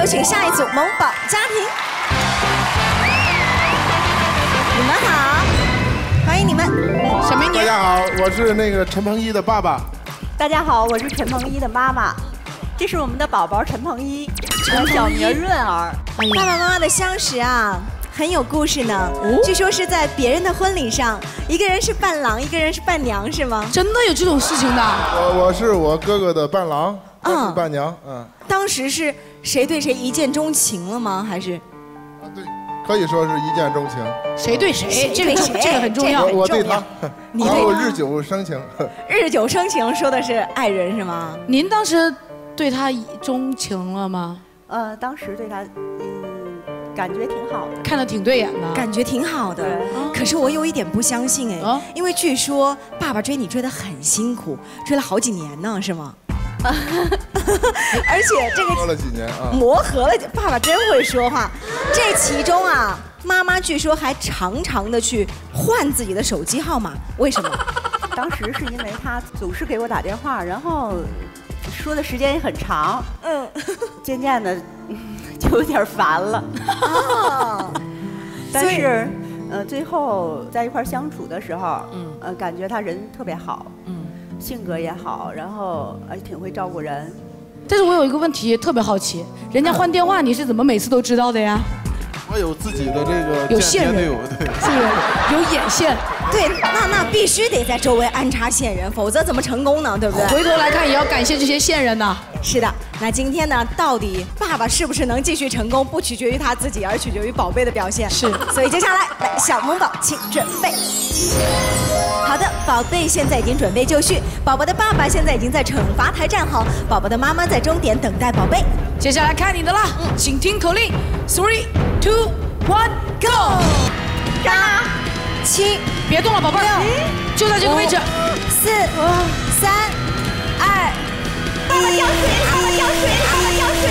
有请下一组萌宝家庭。你们好，欢迎你们。什么名？ 大家好，我是那个陈鹏一的爸爸。 大家好，我是陈鹏一的妈妈。这是我们的宝宝陈鹏一，小名润儿。 爸爸妈妈的相识啊，很有故事呢。据说是在别人的婚礼上，一个人是伴郎，一个人是伴娘，是吗？ 真的有这种事情的？ 我是我哥哥的伴郎，他是伴娘。 当时是谁对谁一见钟情了吗？还是？ 对，可以说是一见钟情。 谁对谁？这个很重要。 我对他， 你对他日久生情。 日久生情说的是爱人是吗？ 您当时对他钟情了吗？ 当时对他，感觉挺好的， 看得挺对眼的， 感觉挺好的。可是我有一点不相信哎，因为据说爸爸追你追得很辛苦，追了好几年呢，是吗？而且这个磨合了几年啊， 磨合了，爸爸真会说话。这其中啊，妈妈据说还常常的去换自己的手机号码，为什么？ 当时是因为他总是给我打电话，然后说的时间也很长，渐渐的就有点烦了。但是最后在一块相处的时候，感觉他人特别好，性格也好，然后而且挺会照顾人。 但是我有一个问题特别好奇，人家换电话你是怎么每次都知道的呀？ 我有自己的这个有线人， 对， 有眼线。 对，那必须得在周围安插线人，否则怎么成功呢？对不对？ 回头来看也要感谢这些线人呐。 是的，那今天呢，到底爸爸是不是能继续成功，不取决于他自己，而取决于宝贝的表现。 是， 所以接下来，小萌宝，请准备。好的，宝贝现在已经准备就绪，宝宝的爸爸现在已经在惩罚台站好，宝宝的妈妈在终点等待宝贝。 接下来看你的啦，请听口令 ，3、2、1 ，Go！ 8、7， 别动了，宝贝儿，就在这个位置。 4、3、2。爸爸掉水了！爸爸掉水了！爸爸掉水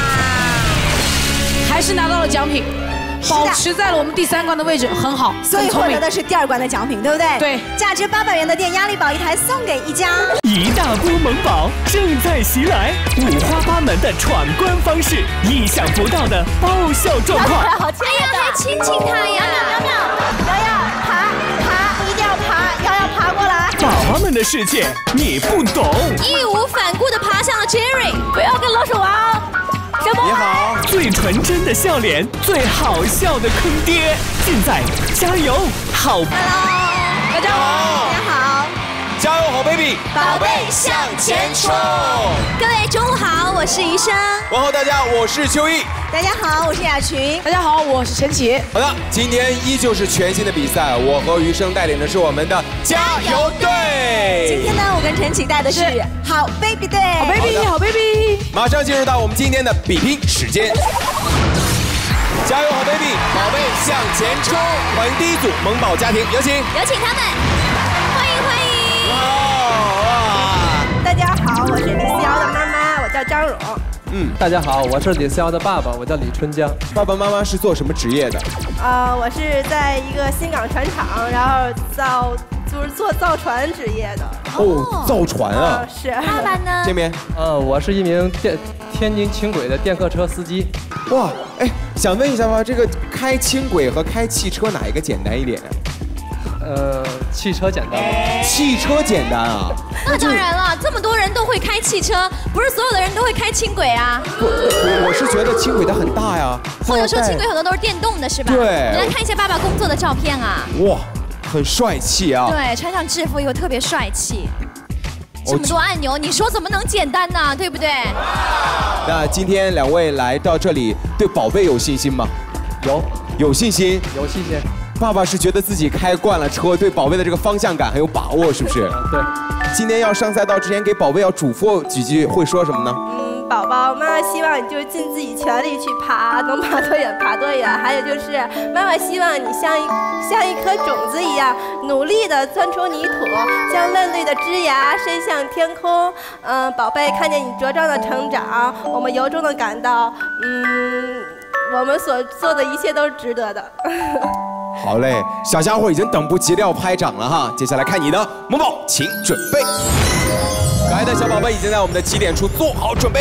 了！ 还是拿到了奖品，保持在了我们第3关的位置，很好。 所以获得的是第2关的奖品，对不对？ 对， 价值800元的电压力宝1台送给一家。 一大波萌宝正在袭来，五花八门的闯关方式，意想不到的爆笑状况。 好亲爱的，还亲亲他呀！瑶瑶，爬，一定要爬，瑶瑶爬过来。 宝宝们的世界你不懂， 义无反顾地爬向了 Jerry， 不要跟老鼠玩。 你好，最纯真的笑脸，最好笑的坑爹，尽在加油好。 大家好，大家好， 加油好 baby， 宝贝向前冲。各位中午好，我是余生。 问候大家，我是秋意。 大家好，我是雅群。 大家好，我是陈启。 好的，今天依旧是全新的比赛，我和余生带领的是我们的加油队。 今天呢，我跟陈启带的是好 baby 队。 好 baby， 好 baby。 马上进入到我们今天的比拼时间。加油好 baby， 宝贝向前冲！欢迎第一组萌宝家庭，有请。 有请他们，欢迎欢迎。 哇！ 大家好，我是李思瑶的妈妈，我叫张蓉。 大家好，我是李思瑶的爸爸，我叫李春江。 爸爸妈妈是做什么职业的？ 我是在一个新港船厂，然后就是做造船职业的。 哦，造船啊！ 是。 爸爸呢？ 这边。 我是一名天津轻轨的电客车司机。 哇，哎，想问一下吧，这个开轻轨和开汽车哪一个简单一点？ 汽车简单吗？ 汽车简单啊？ 那当然了，这么多人都会开汽车，不是所有的人都会开轻轨啊。 我是觉得轻轨它很大呀。 或者说轻轨很多都是电动的，是吧？ 对。 我们来看一下爸爸工作的照片啊。 哇，很帅气啊。 对，穿上制服以后特别帅气。这么多按钮，你说怎么能简单呢？对不对？ 那今天2位来到这里，对宝贝有信心吗？有信心。 有信心。 爸爸是觉得自己开惯了车，对宝贝的这个方向感很有把握，是不是？ 对。 今天要上赛道之前，给宝贝要嘱咐几句，会说什么呢？ 宝宝，妈妈希望你就尽自己全力去爬，能爬多远爬多远。还有就是，妈妈希望你像一颗种子一样，努力地钻出泥土，将嫩绿的枝芽伸向天空。宝贝，看见你茁壮的成长，我们由衷地感到，我们所做的一切都是值得的。 好嘞，小家伙已经等不及了要拍掌了哈！接下来看你的萌宝，请准备。可爱的小宝贝已经在我们的起点处做好准备了。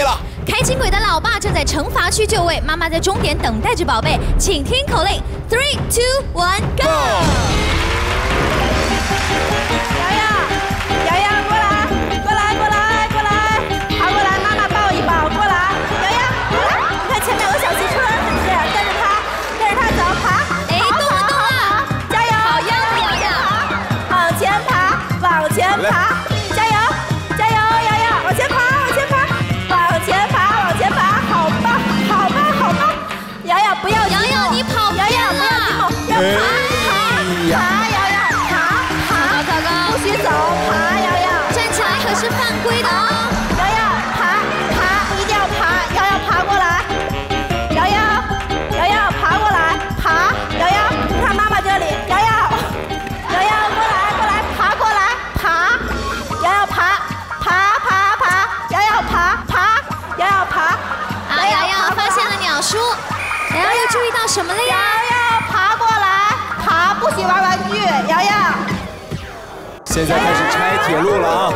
开轻轨的老爸正在惩罚区就位，妈妈在终点等待着宝贝，请听口令 ：3、2、1 ，Go！ 瑶瑶，过来，过来，过来，过来，爬过来，妈妈抱一抱，过来，瑶瑶，过来，你看前面有个小汽车，是不是？跟着它走，爬。 哎，动了动了， 加油！ 好样的，瑶瑶！ 往前爬，往前爬，加油，加油，瑶瑶，往前爬，往前爬，往前爬，往前爬，好棒，好棒，好棒！瑶瑶不要急， 瑶瑶你跑偏了， 要爬，爬，瑶瑶，爬， 高高， 不许走，爬，瑶瑶， 站起来可是犯规的哦。 瑶瑶，爬，一定要爬，瑶瑶爬过来，瑶瑶爬过来，爬，瑶瑶，看妈妈这里，瑶瑶过来，爬过来，爬，瑶瑶爬，瑶瑶爬，瑶瑶爬， 啊，瑶瑶发现了鸟叔，瑶瑶又注意到什么了呀？ 瑶瑶爬过来，爬，不许玩玩具，瑶瑶。 现在开始拆铁路了啊！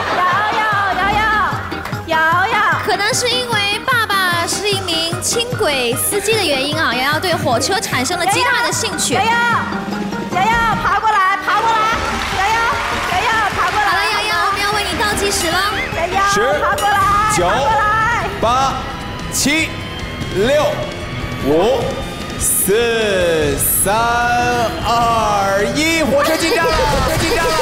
瑶瑶， 可能是因为爸爸是一名轻轨司机的原因啊，瑶瑶对火车产生了极大的兴趣。 瑶瑶，爬过来，瑶瑶，爬过来。 好了，瑶瑶，我们要为你倒计时了。 瑶瑶，爬过来 ，9、8、7、6、5、4、3、2、1，火车进站了，火车进站了，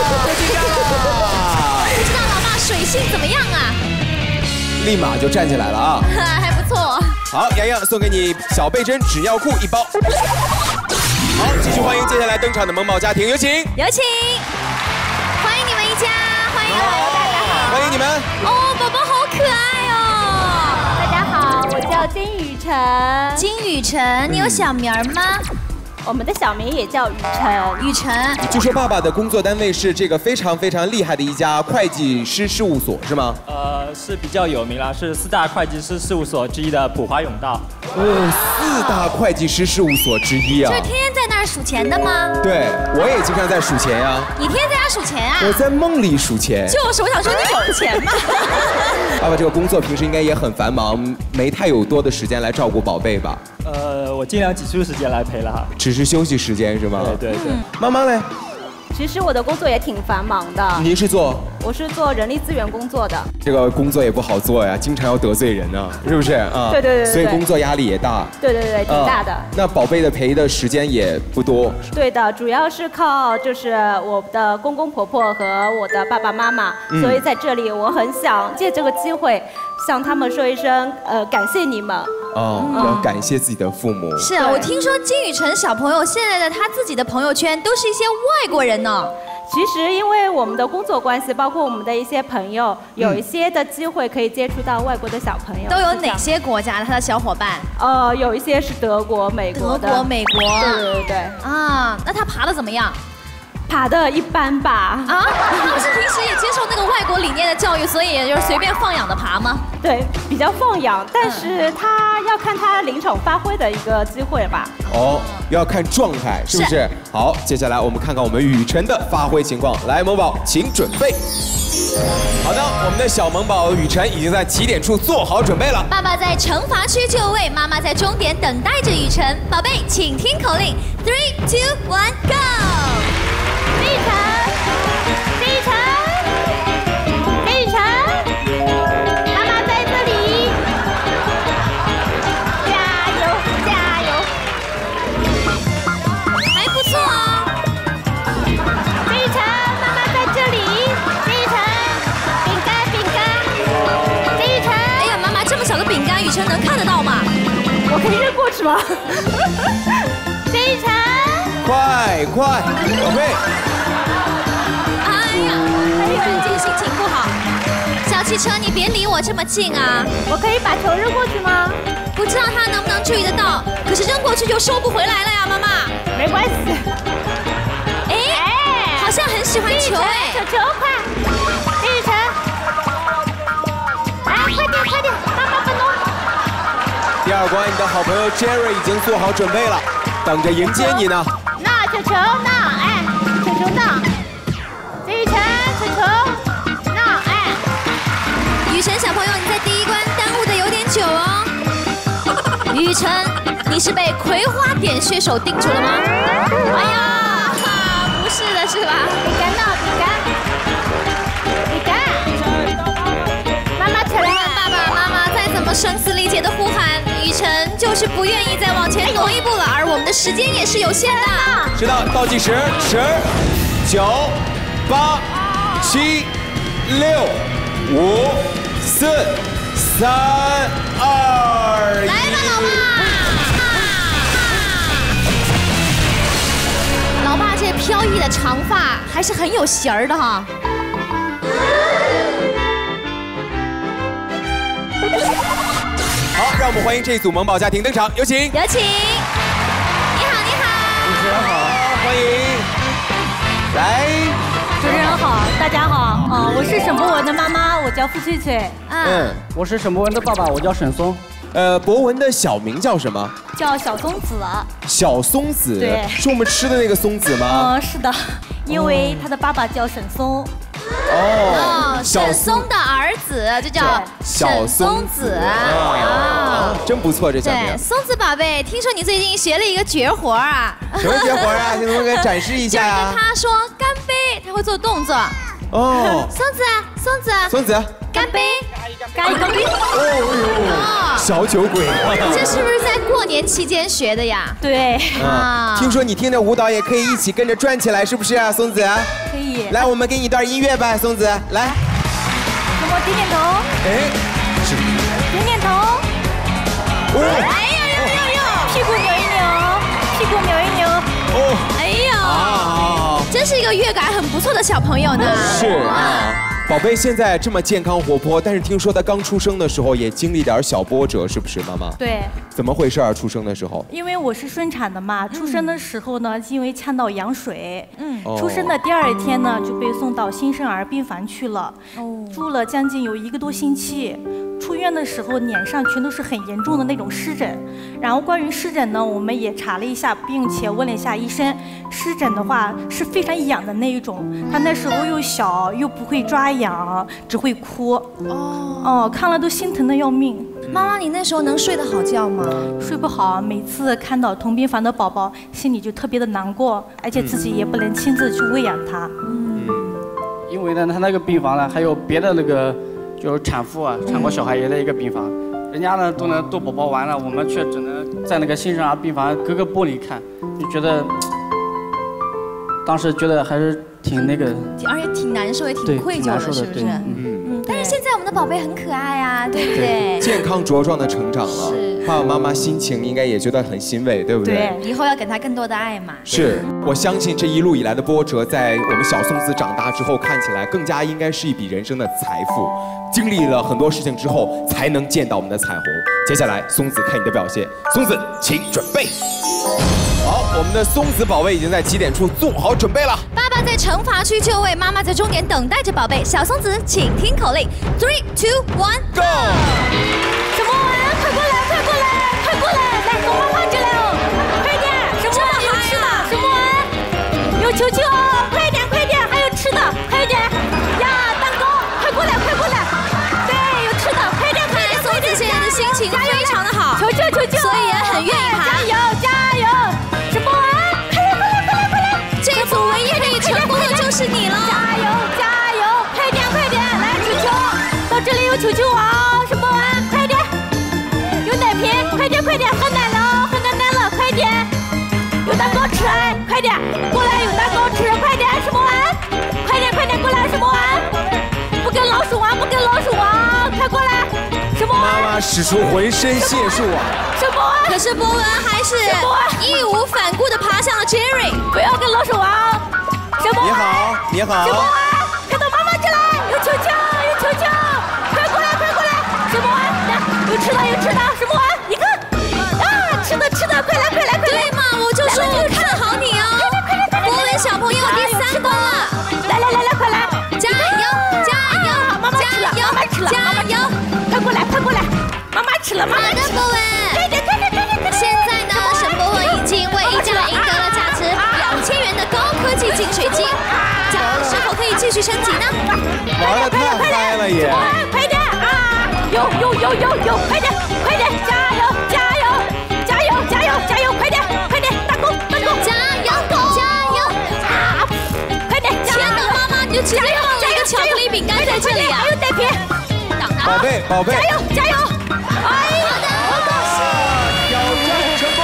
不知道老爸水性怎么样啊？ 立马就站起来了啊！ 还不错。 好，洋洋送给你小倍针纸尿裤1包。好，继续欢迎接下来登场的萌宝家庭，有请， 有请，欢迎你们一家，欢迎，大家好， 欢迎你们。 哦，宝宝好可爱哦！ 大家好，我叫金雨晨。 金雨晨，你有小名吗？ 我们的小名也叫雨晨。 雨晨， 据说爸爸的工作单位是这个非常非常厉害的一家会计师事务所，是吗？ 是比较有名啦，是4大会计师事务所之一的普华永道。 哦，4大会计师事务所之一啊！ 就是天天在那儿数钱的吗？ 对，我也经常在数钱呀。 你天天在家数钱啊？ 我在梦里数钱。 就是，我想说你有钱吗？ 爸爸这个工作平时应该也很繁忙，没太有多的时间来照顾宝贝吧？ 我尽量挤出时间来陪了哈。 只是休息时间是吗？ 对。 妈妈嘞？ 其实我的工作也挺繁忙的。 您是做？ 我是做人力资源工作的。 这个工作也不好做呀，经常要得罪人啊，是不是啊？ 对。 所以工作压力也大。对， 挺大的。 那宝贝的陪的时间也不多。 对的，主要是靠就是我的公公婆婆和我的爸爸妈妈，所以在这里我很想借这个机会向他们说一声感谢你们。 要感谢自己的父母。 是啊，我听说金雨晨小朋友现在的他自己的朋友圈都是一些外国人呢。 其实因为我们的工作关系，包括我们的一些朋友，有一些的机会可以接触到外国的小朋友。 都有哪些国家的他的小伙伴？ 有一些是德国、美国的。 德国、美国。 对。 啊，那他爬得怎么样？ 爬得一般吧。 啊，他不是平时也接受那个外国理念的教育，所以也就是随便放养的爬吗？ 对，比较放养，但是他要看他临场发挥的一个机会吧。 要看状态，是不是？好，接下来我们看看我们雨晨的发挥情况。来，萌宝，请准备。好的，我们的小萌宝雨晨已经在起点处做好准备了。 爸爸在惩罚区就位，妈妈在终点等待着雨晨。宝贝，请听口令：3、2、1 ，Go！ 李晨，妈妈在这里，加油！ 还不错啊。 李晨，妈妈在这里，李晨，饼干。李晨， 哎呀，妈妈这么小的饼干，雨晨能看得到吗？ 我可以扔过去吗？李晨， 快，宝贝。 最近心情不好，小汽车，你别离我这么近啊！ 我可以把球扔过去吗？ 不知道他能不能注意得到，可是扔过去就收不回来了呀，妈妈。 没关系。 好像很喜欢球哎。 球快，李晨，快点，妈妈不弄。 第2关，你的好朋友 Jerry 已经做好准备了，等着迎接你呢。 那球呢？球呢？李晨，球呢？ 雨晨小朋友，你在第1关耽误的有点雨辰，你是被葵花点穴手定住了吗？哎呀，不是的，是吧？ 比干呢？比干。妈妈起来！ 爸爸妈妈再怎么声嘶力竭的呼喊，雨辰就是不愿意再往前挪一步了。而我们的时间也是有限的。 知道倒计时，10、9、8、7、6、5、4、3、2。 来吧，老爸！老爸这飘逸的长发还是很有型儿的哈。 好，让我们欢迎这一组萌宝家庭登场，有请。 有请。你好，你好。 主持人好，欢迎。来。 主持人好，大家好。我是沈博文的妈妈，我叫付翠翠。 我是沈博文的爸爸，我叫沈松。 博文的小名叫什么？ 叫小松子。 小松子， 对， 是我们吃的那个松子吗？ 是的，因为他的爸爸叫沈松。 沈松的儿子就叫沈松子啊， 真不错，这小名。 对，松子宝贝，听说你最近学了一个绝活啊？ 什么绝活啊？你能不能给展示一下呀？ 就是跟他说干杯，他会做动作。松子，干杯，干一杯。 小酒鬼， 这是不是在过年期间学的呀？ 对。 听说你听着舞蹈也可以一起跟着转起来，是不是啊，松子？ 可以。 来，我们给你一段音乐吧，松子，来。 给我点点头。 是。 点点头。哎呦，屁股扭一扭，屁股扭一扭。 哎呦，真是一个乐感很不错的小朋友呢。 是啊。宝贝现在这么健康活泼，但是听说他刚出生的时候也经历点小波折，是不是，妈妈？ 对。 怎么回事啊？出生的时候？ 因为我是顺产的嘛，出生的时候呢，因为呛到羊水，出生的第2天呢就被送到新生儿病房去了，住了将近有1个多星期。出院的时候脸上全都是很严重的那种湿疹，然后关于湿疹呢，我们也查了一下，并且问了一下医生，湿疹的话是非常痒的那一种，他那时候又小又不会抓痒，只会哭。看了都心疼的要命。 妈妈，你那时候能睡得好觉吗？ 睡不好，每次看到同病房的宝宝，心里就特别的难过，而且自己也不能亲自去喂养他。 因为呢，他那个病房呢，还有别的那个。就是产妇啊，产过小孩也在一个病房，人家呢都能逗宝宝玩了，我们却只能在那个新生儿病房隔个玻璃看，就觉得，当时觉得还是挺那个， 而且挺难受，也挺愧疚的，是不是？但是现在我们的宝贝很可爱啊，对不对？ 健康茁壮的成长了，爸爸妈妈心情应该也觉得很欣慰，对不对？ 对，以后要给他更多的爱嘛。 是，我相信这一路以来的波折，在我们小松子长大之后，看起来更加应该是一笔人生的财富。经历了很多事情之后，才能见到我们的彩虹。接下来，松子看你的表现。松子，请准备。好，我们的松子宝贝已经在起点处做好准备了。 爸爸在惩罚区就位，妈妈在终点等待着宝贝。小松子，请听口令 ：3、2、1 ，Go！ 什么玩？快过来，快过来，快过来！来，给我妈放这来哦！快点！什么玩？有吃的？什么玩？有球球，快点，快点！还有吃的，快点！呀，蛋糕，快过来，快过来！对，有吃的，快点，快点！ 松子现在的心情非常的好， 求求求求！ 所以也很愿意爬。 加油，加油！什么玩？快来，快来，快来，快来！ 这组唯一可以成功的就是你了！ 加油，加油！快点，快点！来，球球，到这里有球球啊！什么玩？快点！有奶瓶，快点，快点！喝奶了，喝奶奶了，快点！有蛋糕吃，哎，快点！过来，有蛋糕吃，快点！什么玩？快点，快点过来！什么玩？不跟老鼠玩，不跟老鼠玩！快过来！什么玩？ 妈妈使出浑身解数啊！ 什么玩？ 可是博文还是义无反顾地爬向了 Jerry， 不要跟老鼠玩！什么玩？ 你好，你好。 什么玩？看到妈妈这来，有球球，有球球，快过来，快过来！什么玩？有吃的，有吃的，什么玩？你看，啊，吃的，吃的，快来，快来，快来！ 对嘛，我就说我看好你哦。博文小朋友第3关了， 来来来来，快来！ 加油，加油， 妈妈吃了，妈妈吃了， 加油！ 快过来，快过来！妈妈吃了，妈妈吃了。 好的，博文。 快点，快点，快点！ 现在呢，沈博文已经为一家赢得了价值2000元的高科技净水机，家是否可以继续升级呢？ 玩得太嗨了也！ 快点啊！有，快点，快点！加油，加油！ 宝贝， 加油加油！哎，好的， 挑战成功。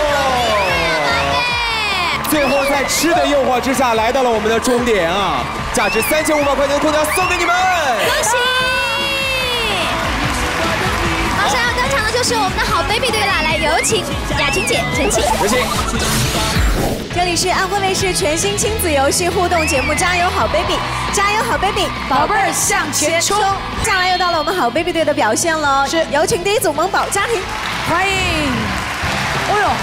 最后在吃的诱惑之下，来到了我们的终点啊！价值3500块钱的空调送给你们， 恭喜！马上要登场的就是我们的好 baby 队啦，来有请雅琴姐、陈启。 有请。 这里是安徽卫视全新亲子游戏互动节目《加油好 baby》，加油好 baby， 宝贝儿向前冲！ 接下来又到了我们好 baby 队的表现了，是有请第一组萌宝家庭， 欢迎。哦呦，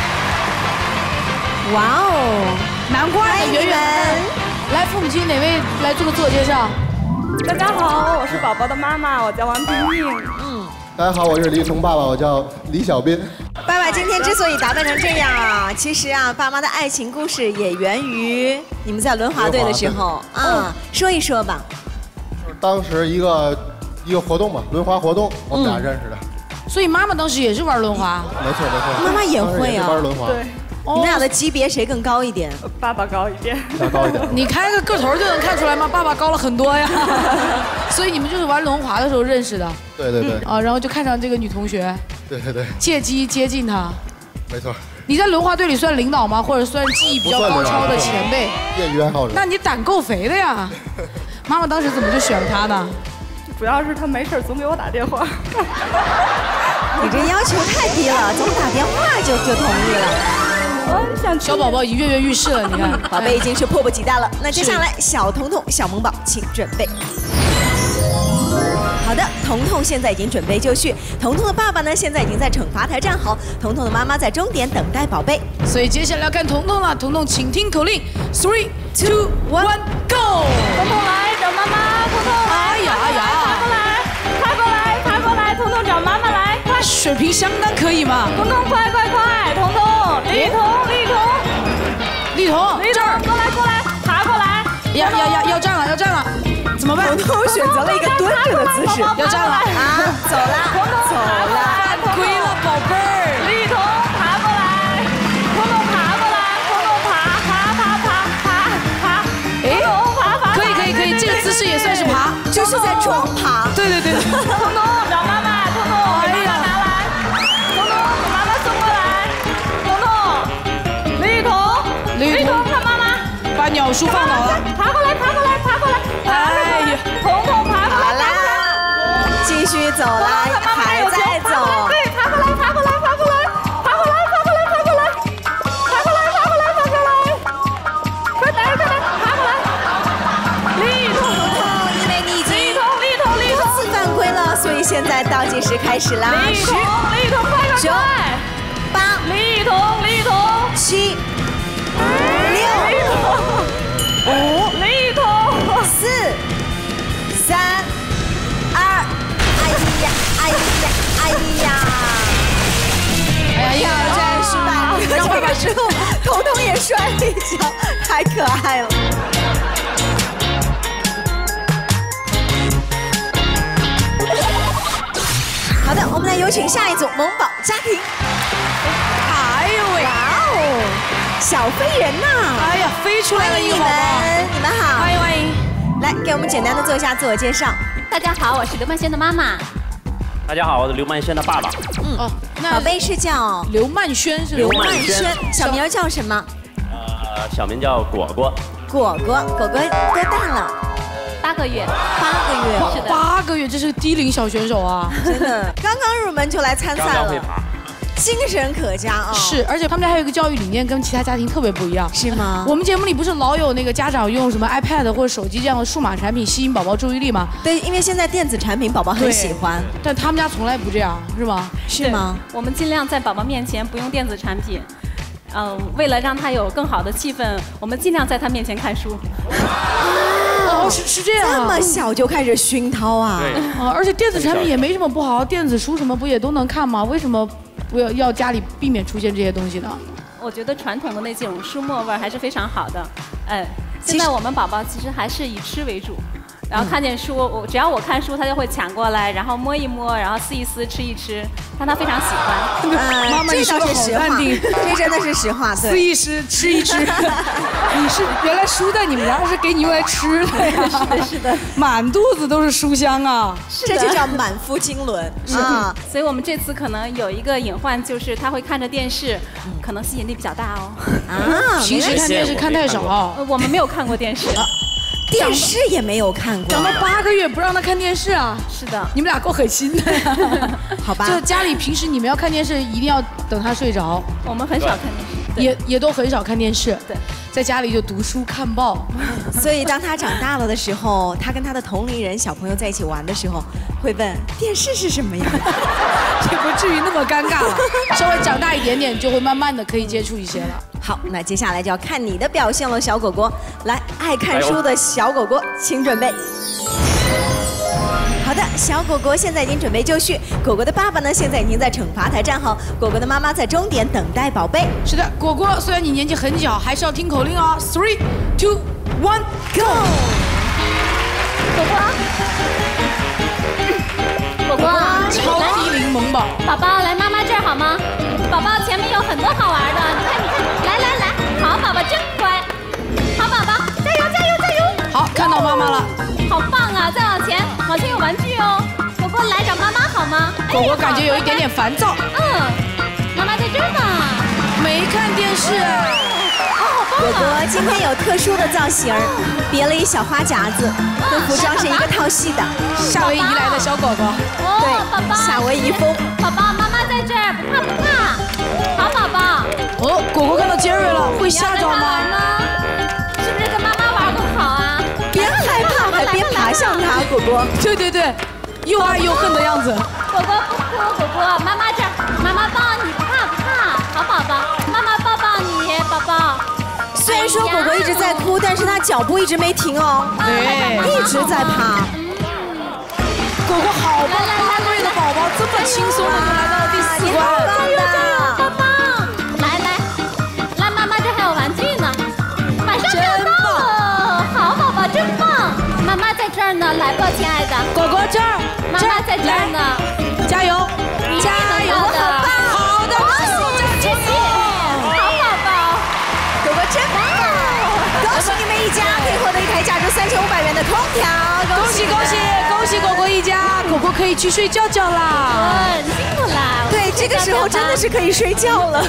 哇哦， 难怪的圆圆。来，父母亲哪位来做个自我介绍？ 大家好，我是宝宝的妈妈，我叫王冰冰。 大家好，我是李雨桐爸爸，我叫李小斌。 爸爸今天之所以打扮成这样啊，其实啊，爸妈的爱情故事也源于你们在轮滑队的时候啊，说一说吧。 就是当时一个活动嘛，轮滑活动，我们俩认识的。 所以妈妈当时也是玩轮滑。 没错没错。 妈妈也会啊。 玩轮滑。 对。 你们俩的级别谁更高一点？ 爸爸高一点。 他高一点。 你开个个头就能看出来吗？爸爸高了很多呀。所以你们就是玩轮滑的时候认识的。 对对对。 啊，然后就看上这个女同学。 对对对。 借机接近她。 没错。 你在轮滑队里算领导吗？或者算技艺比较高超的前辈？ 业余爱好者。 那你胆够肥的呀！妈妈当时怎么就选了他呢？ 主要是他没事总给我打电话。 你这要求太低了，总打电话就同意了。 小宝宝已经跃跃欲试了，你看， 宝贝已经是迫不及待了。那接下来，小彤彤、小萌宝，请准备。好的，彤彤现在已经准备就绪。彤彤的爸爸呢，现在已经在惩罚台站好。彤彤的妈妈在终点等待宝贝。 所以接下来要看彤彤了，彤彤请听口令 ，3、2、1， Go！ 彤彤来找妈妈，彤彤来， 哎呀哎呀， 爬过来，爬过来，爬过来，彤彤找妈妈来，快！ 水平相当可以嘛。 彤彤快快快，彤彤，丽彤， 这儿过来过来，爬过来。 要站了，要站了，怎么办？ 彤彤选择了一个蹲着的姿势， 要站了啊，走了，走了， 犯规了，宝贝儿。 丽彤爬过来，彤彤爬过来，彤彤爬， 哎，可以，这个姿势也算是爬， 就是在装爬。 对。 彤彤找妈妈，彤彤给妈妈拿来，彤彤给妈妈送过来，彤彤，丽彤看妈妈， 把鸟叔放倒了， 爬过来，哎呀，彤彤爬过来， 继续走了，还在走， 对，爬过来，快点，爬过来，丽彤， 因为你已经多次犯规了，所以现在倒计时开始啦，10、 丽彤快 9、8、 丽彤 7、6、5、 丽彤 4、3、2，哎呀，真失败！让爸爸之后，彤彤也摔了一跤，太可爱了。好的，我们来有请下一组萌宝家庭。 哎呦喂！ 哇哦，小飞人呐！ 哎呀，飞出来了一个宝宝！ 你们好， 欢迎！ 来，给我们简单的做一下自我介绍。 大家好，我是刘曼轩的妈妈。 大家好，我是刘曼轩的爸爸。 宝贝是叫刘曼轩是刘曼轩，小名叫什么？ 小名叫果果。 果果多大了 ？8个月。 8个月， 是的。 8个月，这是低龄小选手啊！ 真的，刚刚入门就来参赛了，精神可嘉啊！ 是，而且他们家还有一个教育理念跟其他家庭特别不一样， 是吗？ 我们节目里不是老有那个家长用什么 iPad 或者手机这样的数码产品吸引宝宝注意力吗？ 对，因为现在电子产品宝宝很喜欢， 但他们家从来不这样，是吗？ 是吗？ 我们尽量在宝宝面前不用电子产品。为了让他有更好的气氛，我们尽量在他面前看书。 哦，是这样， 这么小就开始熏陶啊！ 对而且电子产品也没什么不好，电子书什么不也都能看吗？为什么不要家里避免出现这些东西呢？ 我觉得传统的那种书墨味还是非常好的。现在我们宝宝其实还是以吃为主。 然后看见书，只要我看书，他就会抢过来，然后摸一摸，然后撕一撕，吃一吃，但他非常喜欢。 妈妈，你说的好淡定， 这真的是实话。 撕一撕，吃一吃。你是原来书在你们家是给你用来吃的呀？ 是的，是的， 满肚子都是书香啊！ 这就叫满腹经纶啊！所以我们这次可能有一个隐患，就是他会看着电视，可能吸引力比较大哦。 啊， 平时看电视看太少。 我们没有看过电视。 电视也没有看过， 长到8个月不让他看电视啊？ 是的， 你们俩够狠心的呀。 好吧， 就家里平时你们要看电视，一定要等他睡着。 我们很少看电视， 也都很少看电视。 对， 在家里就读书看报。 所以当他长大了的时候，他跟他的同龄人小朋友在一起玩的时候，会问电视是什么样？ 也不至于那么尴尬了，稍微长大一点点，就会慢慢的可以接触一些了。 好，那接下来就要看你的表现了，小果果。来，爱看书的小果果，请准备。好的，小果果现在已经准备就绪。果果的爸爸呢，现在已经在惩罚台站好。果果的妈妈在终点等待宝贝。 是的，果果，虽然你年纪很小，还是要听口令哦。3、2、1 ，Go！ 果果， 超低龄萌宝， 宝宝来妈妈这儿好吗？宝宝前面有很多好玩的，你看，来，好宝宝真乖，好宝宝，加油！ 好，看到妈妈了， 好棒啊！再往前有玩具哦。果果来找妈妈好吗？ 果果感觉有一点点烦躁。 妈妈在这儿呢。 没看电视。 果果今天有特殊的造型，别了一小花夹子，跟服装是一个套系的。 夏威夷来的小果果。 对，夏威夷风。 宝宝，妈妈在这儿，不怕。好宝宝。 哦，果果看到杰瑞了，会吓着吗？ 是不是跟妈妈玩更好啊？ 边害怕还边爬向他，果果。 对，又爱又恨的样子。 果果不哭，果果，妈妈这儿，妈妈抱你，不怕，好宝宝，妈妈抱抱你，宝宝。 虽然说果果一直在哭，但是他脚步一直没停哦， 对， 一直在爬。 果果好棒，8个月的宝宝这么轻松的就来到了第4关， 加油，棒棒！来，妈妈这还有玩具呢，马上就到了，好宝宝真棒！妈妈在这儿呢，来吧，亲爱的。 果果这儿， 妈妈在这儿呢， 加油， 好棒！ 好的， 谢谢，好宝宝， 果果真棒！恭喜你们一家可以获得一台价值3500元的空调， 恭喜果果一家，果果可以去睡觉啦。 辛苦啦。 对，这个时候真的是可以睡觉了。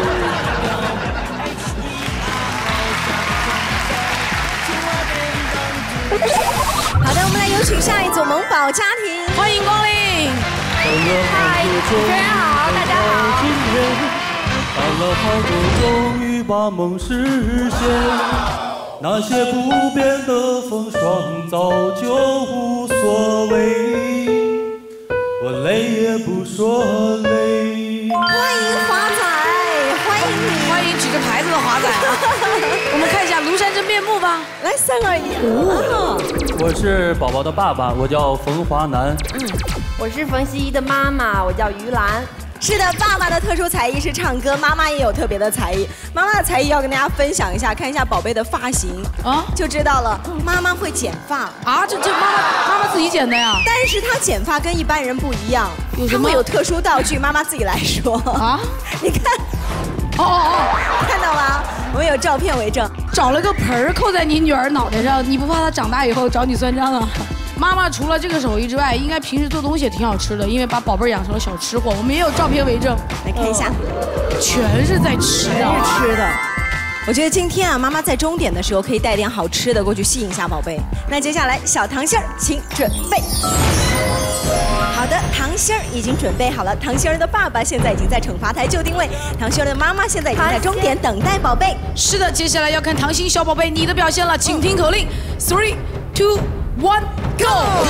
好的，我们来有请下一组萌宝家庭， 欢迎光临。 嗨，主持人好，大家好。 当了好久，终于把梦实现。那些不变的风霜早就无所谓，我累也不说累。 欢迎华仔，欢迎你， 欢迎举着牌子的华仔啊！我们看一下庐山真面目吧。 来，3、2、1。 我是宝宝的爸爸，我叫冯华南。 我是冯曦怡的妈妈，我叫于兰。 是的，爸爸的特殊才艺是唱歌，妈妈也有特别的才艺。妈妈的才艺要跟大家分享一下，看一下宝贝的发型啊，就知道了。妈妈会剪发啊，这妈妈自己剪的呀？ 但是她剪发跟一般人不一样，她会有特殊道具。妈妈自己来说啊，你看，看到吗？我们有照片为证， 找了个盆儿扣在你女儿脑袋上，你不怕她长大以后找你算账啊？妈妈除了这个手艺之外，应该平时做东西也挺好吃的，因为把宝贝养成了小吃货。我们也有照片为证， 来看一下， 全是在吃啊， 全是吃的。我觉得今天啊，妈妈在终点的时候可以带点好吃的过去吸引一下宝贝。那接下来，小糖心儿，请准备。好的，糖心儿已经准备好了。糖心儿的爸爸现在已经在惩罚台就定位，糖心儿的妈妈现在已经在终点等待宝贝。 是的，接下来要看糖心小宝贝你的表现了，请听口令：3、2、1。Go！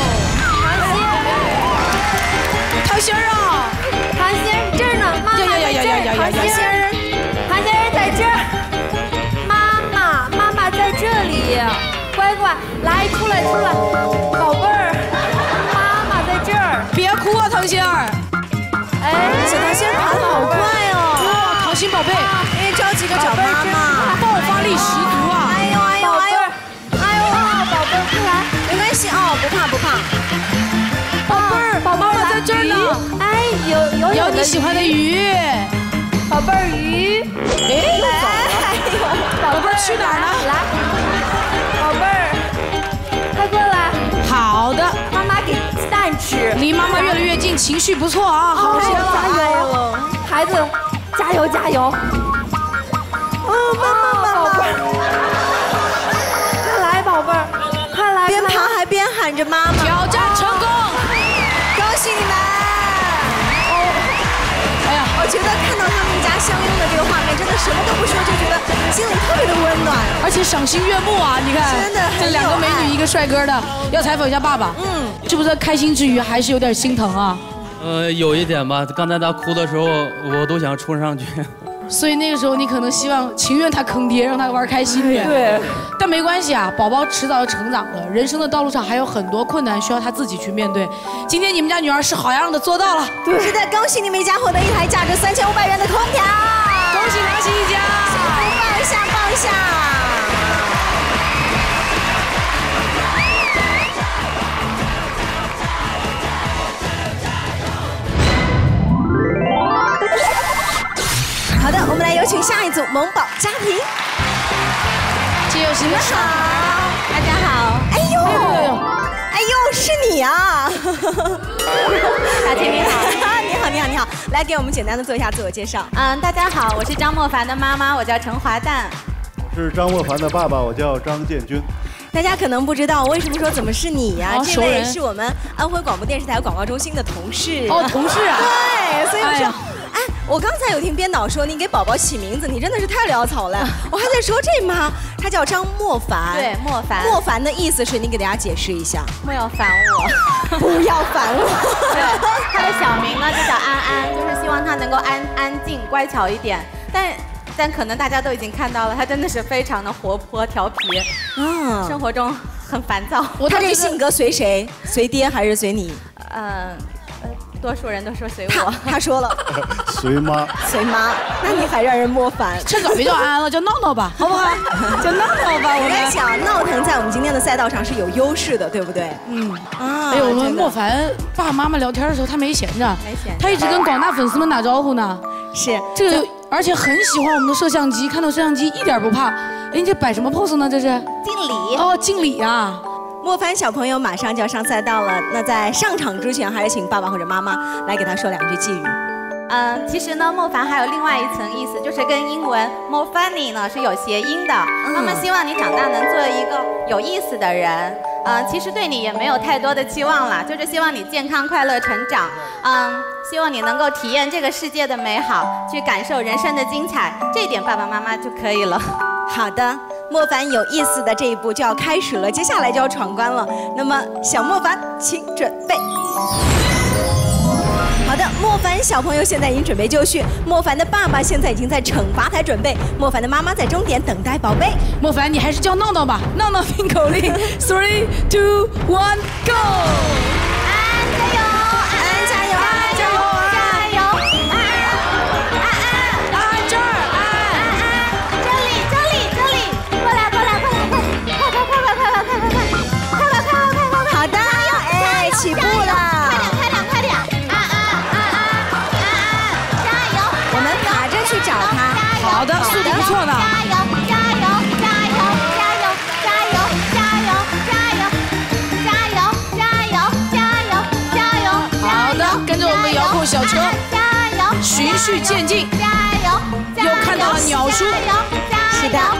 糖心儿啊， 糖心儿这儿呢，妈妈在这儿，糖心儿在这儿，妈妈在这里，乖乖，来出来，宝贝儿，妈妈在这儿， 别哭啊，糖心儿。 哎， 小糖心儿爬得好快哦， 哇，糖心宝贝， 因为着急着找妈妈， 爆发力十足啊！ 哎呦，宝贝儿，快来，没关系啊。 你喜欢的鱼， 宝贝儿鱼。 哎， 宝贝儿去哪儿了？ 来，宝贝儿，快过来。 好的， 妈妈给蛋吃。 离妈妈越来越近，情绪不错啊，好， 加油，孩子，加油加油。妈妈，快来，宝贝儿，快来！ 边爬还边喊着妈妈。 挑战成功， 恭喜你们！哎呀，我觉得看到他们一家相拥的这个画面，真的什么都不说，就觉得心里特别的温暖， 而且赏心悦目啊！你看， 真的这两个美女一个帅哥的，要采访一下爸爸。是不是开心之余还是有点心疼啊？ 有一点吧，刚才他哭的时候，我都想冲上去。 所以那个时候你可能希望情愿他坑爹，让他玩开心点。 对， 但没关系啊，宝宝迟早要成长的，人生的道路上还有很多困难需要他自己去面对。今天你们家女儿是好样的，做到了。 对，是的，恭喜你们一家获得一台价值3500元的空调， 恭喜恭喜一家， 抱一下抱一下。好的，我们来有请下一组萌宝家庭。 这又是你好， 大家好。哎呦，哎呦，是你啊！ 小婷你好， 你好，来给我们简单的做一下自我介绍。 大家好，我是张莫凡的妈妈，我叫陈华蛋。 是张莫凡的爸爸，我叫张建军。 大家可能不知道，为什么说怎么是你呀？这位熟人是我们安徽广播电视台广告中心的同事。 哦，同事啊。 对，所以我说。哎，我刚才有听编导说你给宝宝起名字，你真的是太潦草了。我还在说这妈，他叫张莫凡。 对，莫凡。 莫凡的意思是你给大家解释一下。 不要烦我， 不要烦我。 对，他的小名呢就叫安安，就是希望他能够安静乖巧一点。但可能大家都已经看到了，他真的是非常的活泼调皮，生活中很烦躁。 他这性格随谁？随爹还是随你？ 多数人都说随我。 他说了， 随妈。 随妈，那你还让人莫烦？ 趁早别叫安安了，叫闹闹吧，好不好？叫闹闹吧。 我在想，闹腾在我们今天的赛道上是有优势的，对不对？ 哎呦，我们莫凡爸爸妈妈聊天的时候，他没闲着，他一直跟广大粉丝们打招呼呢。 是这个，而且很喜欢我们的摄像机，看到摄像机一点不怕。哎，你这摆什么 pose 呢？这是敬礼。 哦，敬礼啊！ 莫凡小朋友马上就要上赛道了，那在上场之前，还是请爸爸或者妈妈来给他说2句寄语。 其实呢，莫凡还有另外一层意思，就是跟英文 more funny 呢是有谐音的。妈妈希望你长大能做一个有意思的人。其实对你也没有太多的期望啦，就是希望你健康快乐成长。希望你能够体验这个世界的美好，去感受人生的精彩，这一点爸爸妈妈就可以了。 好的，莫凡有意思的这一步就要开始了，接下来就要闯关了。那么，小莫凡，请准备。好的，莫凡小朋友现在已经准备就绪，莫凡的爸爸现在已经在惩罚台准备，莫凡的妈妈在终点等待宝贝。 莫凡，你还是叫闹闹吧，闹闹听口令，3、2、1，Go！ 起步了， 快点！加油！ 我们爬着去找他。 好的，速度不错呢。 好的，跟着我们的遥控小车，循序渐进。又看到了鸟叔。 是的。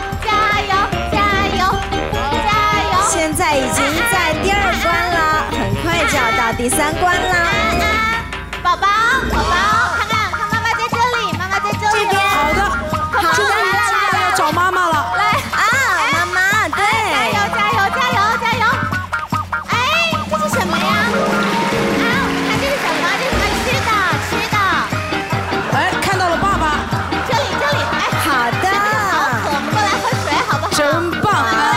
现在已经在第2关了，很快就要到第3关啦。 宝宝，看妈妈在这里，妈妈在这里。 好的，终于要找妈妈了。 来妈妈，对， 加油！哎，这是什么呀？我们看这是什么？这是什么吃的？ 哎，看到了爸爸。 这里，哎， 好的。 好渴，我们过来喝水好不好？ 真棒，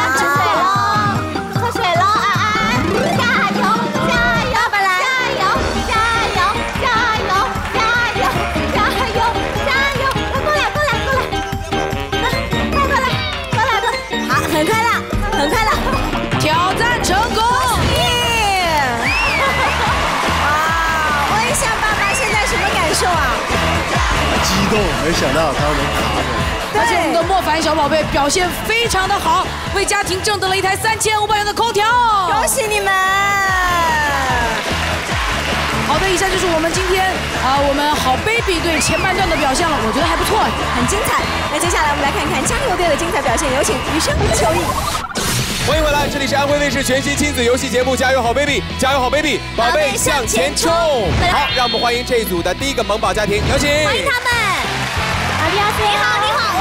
喝水喽！加油！爸爸来！加油！ 动，没想到他们能爬上来。 而且我们的莫凡小宝贝表现非常的好，为家庭挣得了一台3500元的空调， 恭喜你们！ 好的，以上就是我们今天我们好 baby 队前半段的表现了，我觉得还不错， 很精彩。那接下来我们来看看加油队的精彩表现，有请余生、秋意。 欢迎回来，这里是安徽卫视全新亲子游戏节目《加油好 baby》，加油好 baby， 宝贝向前冲！好，让我们欢迎这一组的第一个萌宝家庭，有请。 欢迎他们。 你好，你好，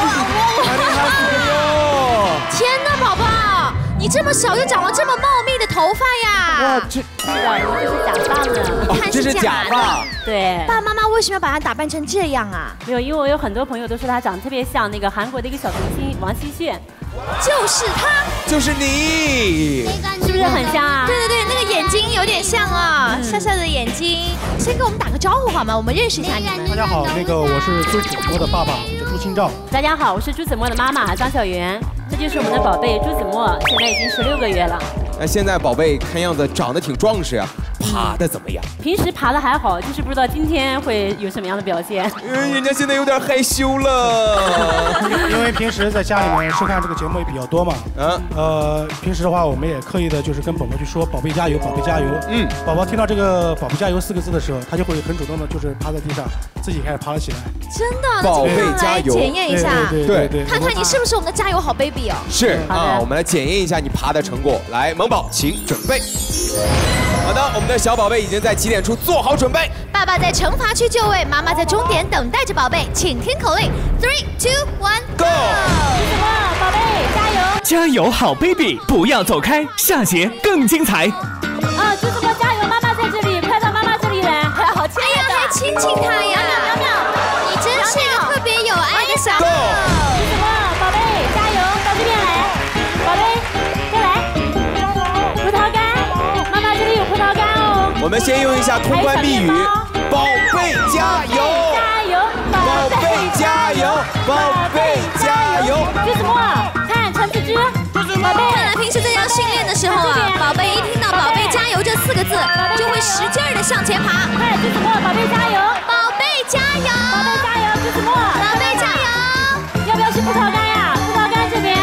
天哪，宝宝，你这么小就长了这么茂密的头发呀！ 哇， 是的，这是假发呢。 这是假发。 对。 爸爸妈妈为什么要把它打扮成这样啊？ 没有，因为我有很多朋友都说他长得特别像那个韩国的一个小明星王希炫。 就是他， 就是你， 是不是很像啊？ 对对对，那个眼睛有点像啊，笑笑的眼睛。先跟我们打个招呼好吗？我们认识一下你们。 大家好，我是朱子墨的爸爸，我叫朱清照。 大家好，我是朱子墨的妈妈张小媛，这就是我们的宝贝朱子墨，现在已经16个月了。 那现在宝贝看样子长得挺壮实啊，爬的怎么样？ 平时爬的还好，就是不知道今天会有什么样的表现。 人家现在有点害羞了。 因为平时在家里面收看这个节目也比较多嘛。平时的话我们也刻意的就是跟宝宝去说宝贝加油，宝贝加油。宝宝听到这个宝贝加油4个字的时候，他就会很主动的，就是趴在地上，自己开始爬了起来。 真的？ 宝贝加油， 检验一下， 对， 看看你是不是我们的加油好 baby 哦。 是啊，我们来检验一下你爬的成果。来，萌宝，请准备。好的，我们的小宝贝已经在起点处做好准备。 爸爸在惩罚区就位，妈妈在终点等待着宝贝，请听口令 ：3、2、1 ，Go！ 宝贝加油！ 加油好 baby， 不要走开，下节更精彩。 朱子墨加油，妈妈在这里，快到妈妈这里来，好亲爱的， 还亲亲他呀！你真是一个特别有爱的小孩。 朱子墨，宝贝加油，到这边来，宝贝过来，葡萄干，妈妈这里有葡萄干哦。 我们先用一下通关密语，宝贝加油！ 加油！ 宝贝加油！宝贝加油！ 朱子墨，看陈子之，宝贝。 看来平时在家训练的时候啊，宝贝一听到“宝贝加油”这4个字，就会使劲的向前爬。 快，朱子墨，宝贝加油！ 宝贝加油！ 宝贝加油！朱子墨， 宝贝加油！ 要不要吃葡萄干呀？葡萄干这边。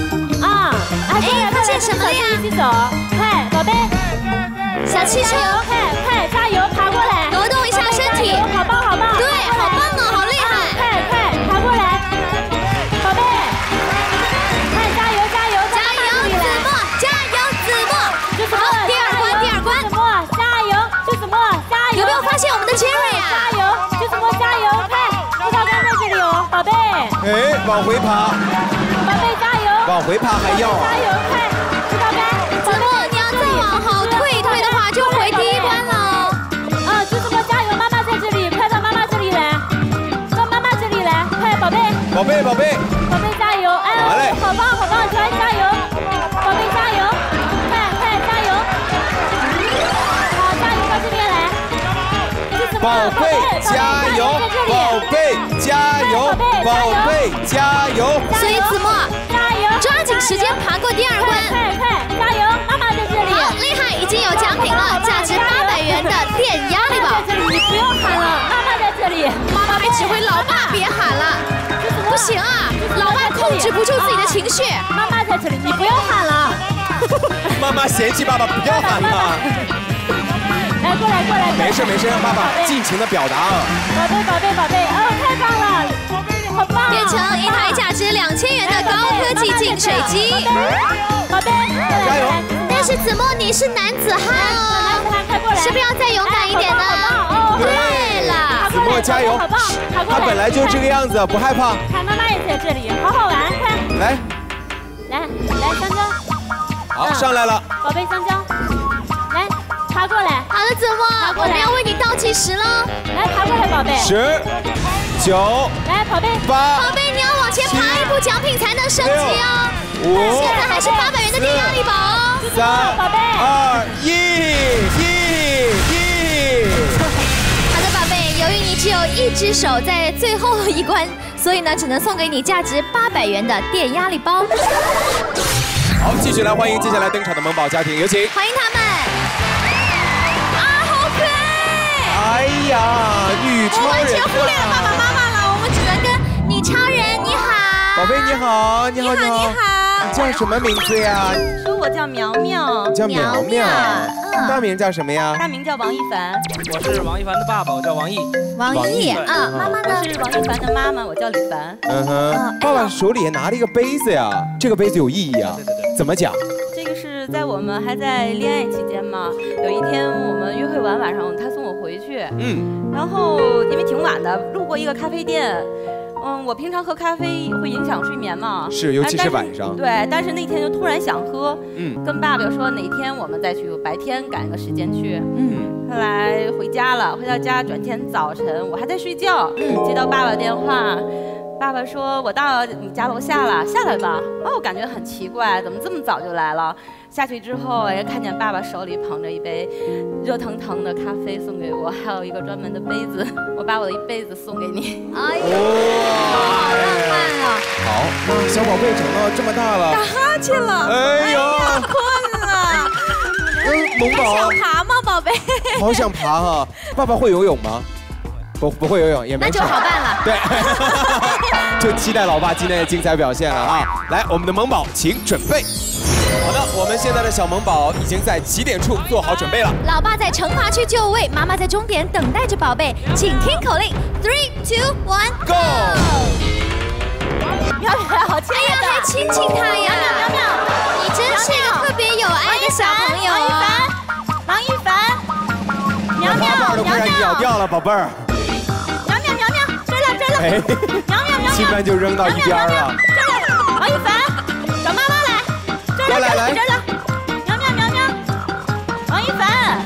发现什么了呀？ 洗手，快，宝贝。 小气球， 快加油，爬过来， 挪动一下身体， 好棒， 对，好棒哦，好厉害， 快爬过来，宝贝，快加油， 子墨，加油，子墨，好，第二关， 子墨加油，朱子墨加油， 有没有发现我们的杰瑞啊？ 加油，朱子墨加油，快，葡萄干在这里哦，宝贝， 往回爬， 宝贝加油， 往回爬还要， 加油，快，葡萄干， 子墨，你要再往后退一退的话，就回第一关了。 朱子墨加油，妈妈在这里，快到妈妈这里来，到妈妈这里来，快，宝贝， 宝贝加油， 好嘞， 好棒，加油，宝贝加油，快加油，好，加油到这边来， 宝贝加油，宝贝加油，宝贝加油。 所以子墨， 加油， 抓紧时间爬过第2关， 快，加油，妈妈在这里， 好厉害，已经有奖品了，价值800元的电压力宝。 在这里，你不用喊了，妈妈在这里， 妈妈被指挥，老爸别喊了，不行啊，老爸控制不住自己的情绪。 妈妈在这里，你不用喊了。 妈妈嫌弃爸爸不要喊了。 来，过来， 没事，让爸爸尽情的表达啊。 宝贝，太棒了，好棒！ 变成一台价值2000元的高科技净水机。 宝贝， 加油！ 但是子墨你是男子汉哦，是不是要再勇敢一点呢？对了， 子墨加油！他本来就这个样子，不害怕。 看妈妈也在这里，好玩，看。 来， 香蕉。 好，上来了。 宝贝香蕉，来爬过来。 好的，子墨，我们要为你倒计时喽。 来爬过来，宝贝。 10、9， 来，宝贝。 宝贝，你要往前爬一步，奖品才能升级哦。现在还是800元的电压力宝哦。 3、 宝贝。 2、1。 好的，宝贝，由于你只有1只手在最后一关，所以呢，只能送给你价值800元的电压力包。 好，继续来欢迎接下来登场的萌宝家庭，有请。 欢迎他们。啊，好可爱！ 哎呀，女超人！ 我完全忽略了爸爸妈妈了，我们只能好，你好，你好， 你好， 你叫什么名字呀？ 说我叫苗苗， 叫苗苗，大名叫什么呀？ 大名叫王一凡。 我是王一凡的爸爸，我叫王毅。 王毅啊，妈妈呢？我是王一凡的妈妈，我叫李凡。 嗯哼，爸爸手里拿了一个杯子呀，这个杯子有意义啊？怎么讲？ 这个是在我们还在恋爱期间嘛，有一天我们约会完晚上，他送我回去，然后因为挺晚的，路过一个咖啡店。我平常喝咖啡会影响睡眠嘛， 是，尤其是晚上。 对，但是那天就突然想喝，跟爸爸说哪天我们再去，白天赶个时间去。后来回家了，回到家转天早晨我还在睡觉，接到爸爸电话，爸爸说我到你家楼下了，下来吧。我感觉很奇怪，怎么这么早就来了？下去之后也看见爸爸手里捧着一杯热腾腾的咖啡送给我，还有一个专门的杯子，我把我的一辈子送给你。 哎呦，好浪漫啊！ 好，那小宝贝长到这么大了， 打哈欠了， 哎呦， 困了。 萌宝， 想爬吗，宝贝？ 好想爬哈！爸爸会游泳吗？不会游泳也没事， 那就好办了。 对，就期待老爸今天的精彩表现了啊！来，我们的萌宝，请准备。好的，我们现在的小萌宝已经在起点处做好准备了。 老爸在惩罚区就位，妈妈在终点等待着宝贝，请听口令 ，3、2、1 ，Go！ 苗苗，好亲爱的，还亲亲他呀！苗苗，你真是一个特别有爱的小朋友。 王一凡，苗苗， 花瓣都快让你咬掉了，宝贝儿。 苗苗，追了， 哎，亲们就扔到一边了。 王一凡，找妈妈来。 来， 苗，王一凡，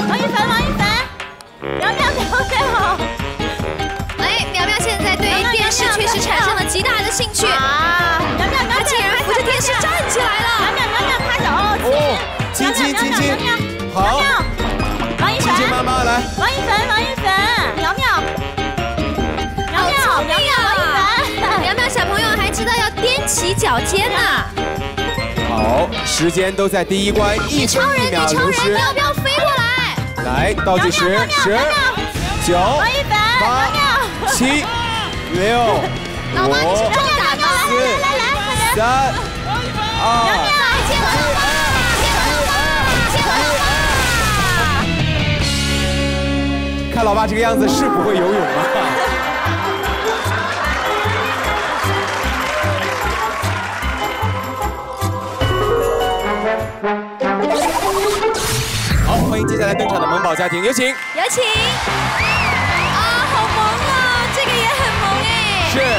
苗苗。 哎，苗苗现在对电视确实产生了极大的兴趣啊！他竟然扶着电视站起来了！ 苗，趴手， 亲，好， 王一凡， 亲妈妈来， 王一凡，苗苗， 苗苗小朋友还知道要踮起脚尖呢。 好，时间都在第一关1分1秒流失。 要不要飞过来？ 来，倒计时10、9、8、7、6、 老妈你是壮胆吗 ？4、3、2、1。看老爸这个样子是不会游泳啊。好，欢迎接下来登场的萌宝家庭，有请。 有请。啊，好萌啊，这个也很萌哎。 是。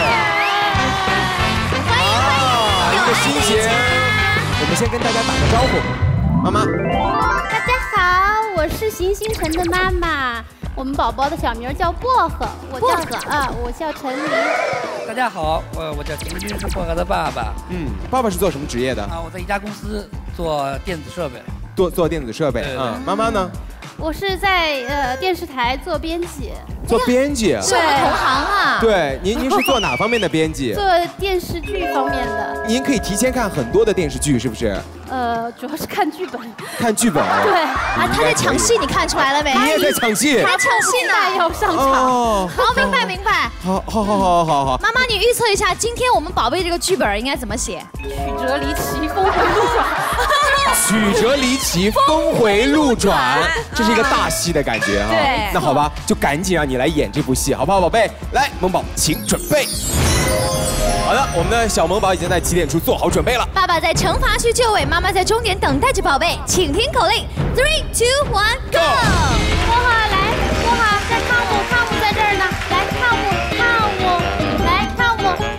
欢迎， 一个新型。我们先跟大家打个招呼，妈妈。 大家好，我是邢星辰的妈妈。我们宝宝的小名叫薄荷，我叫陈琳。 大家好，我叫秦军，是薄荷的爸爸。 爸爸是做什么职业的？ 我在一家公司做电子设备。 做电子设备。妈妈呢？ 我是在电视台做编辑。 做编辑？ 是我们同行啊。 对，您是做哪方面的编辑？ 做电视剧方面的。 您可以提前看很多的电视剧，是不是？ 主要是看剧本。 看剧本。 对。 啊，他在抢戏，你看出来了没？ 你也在抢戏。 他抢戏呢， 要上场。 哦。 好，明白。 好。 妈妈，你预测一下，今天我们宝贝这个剧本应该怎么写？ 曲折离奇，峰回路转。 曲折离奇，峰回路转，这是一个大戏的感觉啊。 对。 那好吧，就赶紧让你来演这部戏，好不好，宝贝？来，萌宝，请准备。好的，我们的小萌宝已经在起点处做好准备了。 爸爸在惩罚区就位，妈妈在终点等待着宝贝，请听口令，3、2、1 ，Go！ 薄荷来，薄荷在汤姆在这儿呢，来汤姆，来汤